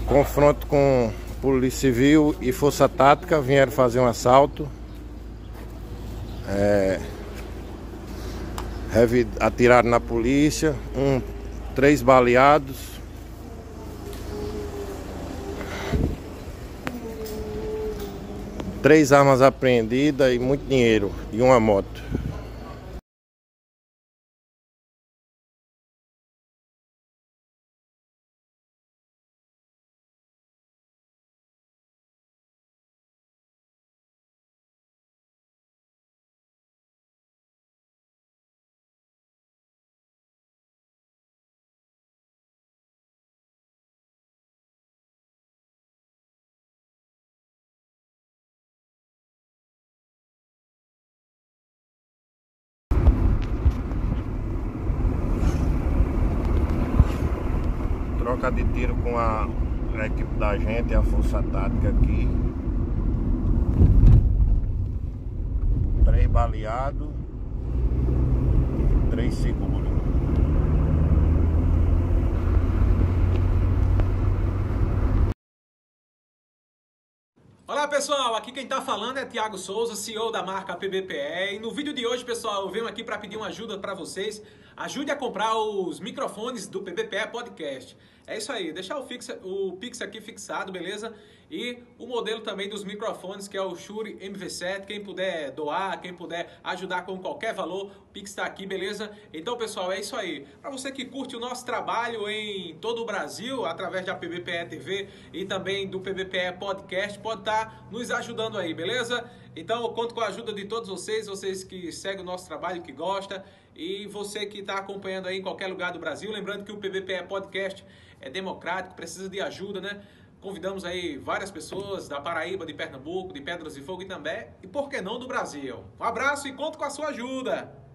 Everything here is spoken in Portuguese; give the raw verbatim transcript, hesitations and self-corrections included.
Confronto com Polícia Civil e Força Tática, vieram fazer um assalto. É, atiraram na polícia, um, três baleados. Três armas apreendidas e muito dinheiro e uma moto. Troca de tiro com a, a equipe da gente, a Força Tática aqui. Três baleados e três seguros. Olá pessoal, aqui quem tá falando é Thiago Souza, C E O da marca P B P E, e no vídeo de hoje, pessoal, eu venho aqui para pedir uma ajuda para vocês. Ajude a comprar os microfones do P B P E Podcast. É isso aí, deixar o, fixa, o Pix aqui fixado, beleza? E o modelo também dos microfones, que é o Shure M V sete. Quem puder doar, quem puder ajudar com qualquer valor, o Pix tá aqui, beleza? Então, pessoal, é isso aí. Para você que curte o nosso trabalho em todo o Brasil, através da P B P E T V e também do P B P E Podcast, pode estar nos ajudando aí, beleza? Então eu conto com a ajuda de todos vocês, vocês que seguem o nosso trabalho, que gostam, e você que está acompanhando aí em qualquer lugar do Brasil. Lembrando que o P B P E Podcast é democrático, precisa de ajuda, né? Convidamos aí várias pessoas da Paraíba, de Pernambuco, de Pedras de Fogo e também, e por que não do Brasil. Um abraço e conto com a sua ajuda!